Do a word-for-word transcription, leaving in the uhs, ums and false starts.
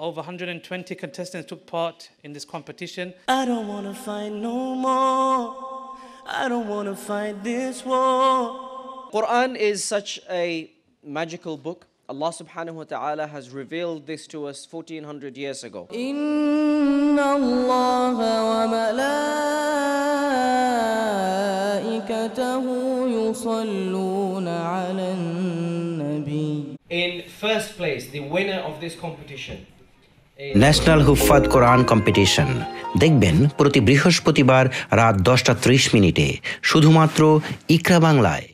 over one hundred twenty contestants took part in this competition. I don't want to fight no more. I don't want to fight this war. Quran is such a magical book. Allah subhanahu wa ta'ala has revealed this to us fourteen hundred years ago. Inna Allah wa malaikatahu yusalluna ala nabi. In first place, the winner of this competition national হুফাদ কোরআন competition দেখবেন প্রতি বৃহস্পতিবার রাত দশটা ত্রিশ মিনিটে শুধুমাত্র ইকরা বাংলায়।